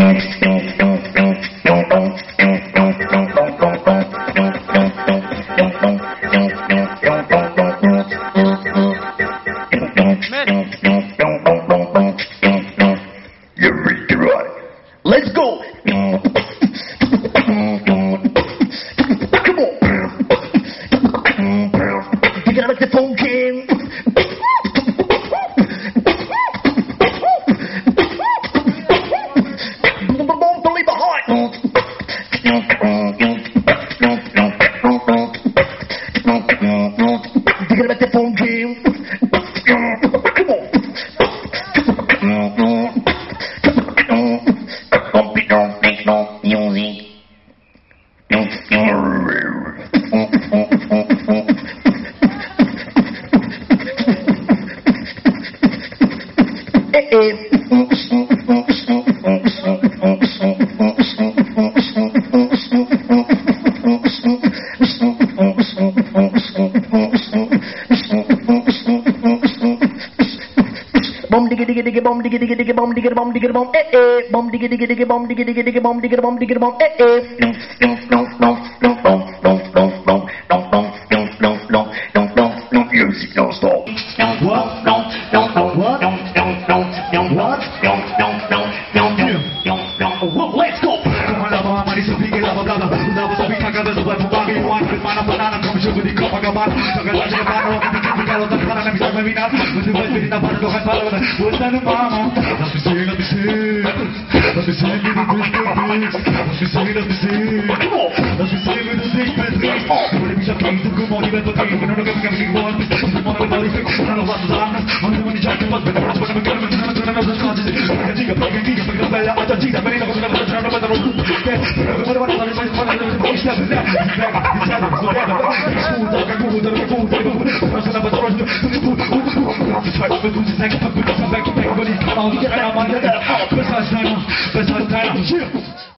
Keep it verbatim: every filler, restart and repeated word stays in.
Let's go. Come on. You gotta make the phone game. Don't leave behind. You gotta make the phone game. Come on. Don't make no music. Eh eh. Bom digga digga digga bom digga digga digga bom digga bom digga bom eh eh bom digga digga digga bom digga digga digga bom digga bom digga bom eh eh music don't stop. What? What? What? Let's go. Best time, best time.